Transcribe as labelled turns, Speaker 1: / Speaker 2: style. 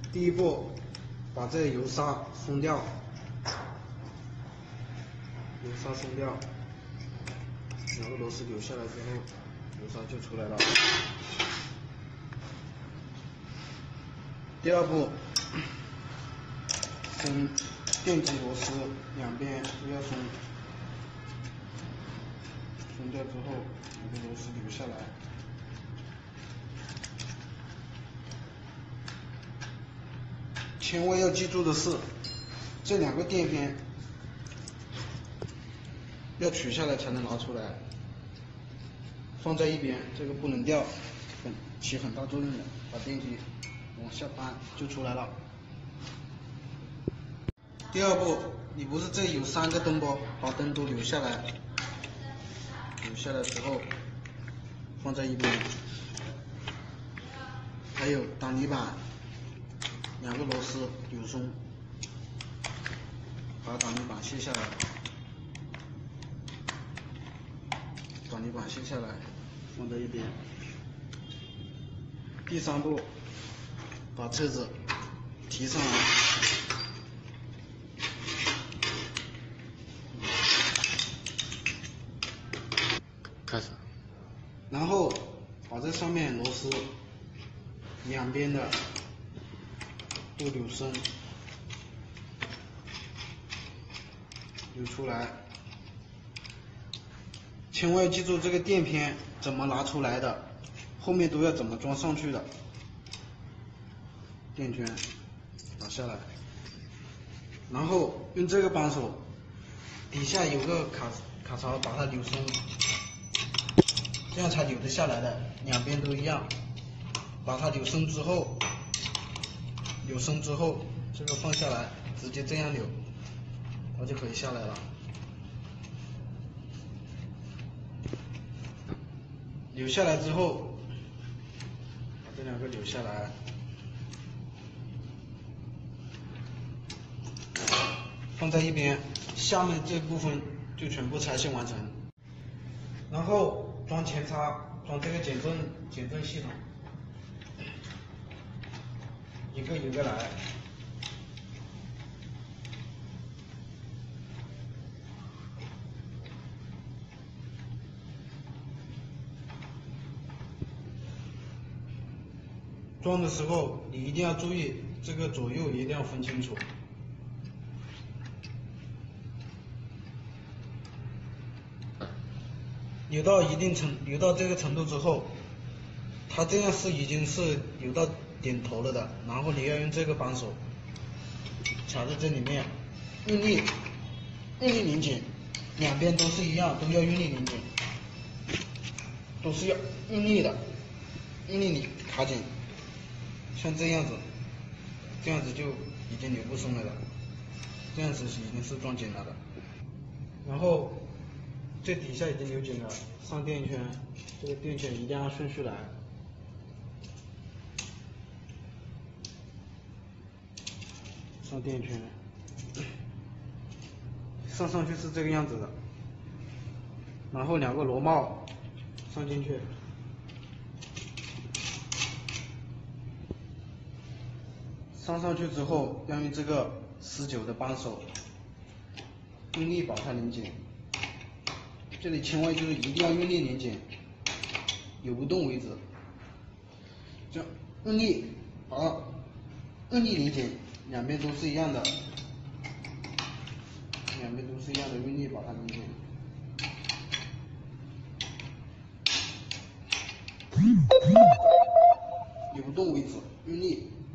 Speaker 1: 第一步，把这个油砂松掉，油砂松掉，两个螺丝扭下来之后，油砂就出来了。第二步，松电机螺丝两边都要松，松掉之后，两个螺丝扭下来。千万要记住的是，这两个垫片要取下来才能拿出来，放在一边，这个不能掉，起很大作用的。把电机往下扳就出来了。第二步，你不是这有3个灯不？把灯都留下来，留下来之后放在一边。还有挡泥板，两个螺丝扭松，把挡泥板卸下来，挡泥板卸下来放在一边。第3步，把车子提上来，
Speaker 2: 开始，
Speaker 1: 然后把这上面螺丝两边的都扭松，扭出来。千万要记住这个垫片怎么拿出来的，后面都要怎么装上去的。垫圈拿下来，然后用这个扳手底下有个卡槽把它扭松，这样才扭得下来的，两边都一样。把它扭松之后，这个放下来，直接这样扭，它就可以下来了。扭下来之后，把这两个扭下来，放在一边，下面这部分就全部拆卸完成。然后装前叉，装这个减震系统，一个一个来。装的时候你一定要注意，这个左右一定要分清楚。扭到这个程度之后，它这样已经是扭到点头了的，然后你要用这个扳手卡在这里面，用力拧紧，两边都是一样，都要用力拧紧，都是要用力的，用力卡紧，像这样子，这样子就已经扭不松了的，这样子已经是装紧了的。然后这底下已经扭紧了，上垫圈，这个垫圈一定要按顺序来。上垫圈，上去是这个样子的，然后两个螺帽上进去，上去之后要用这个19的扳手用力把它拧紧，这里千万就是一定要用力拧紧，扭不动为止，这样用力拧紧，两边都是一样的，用力把它拧紧。扭不动为止，用力。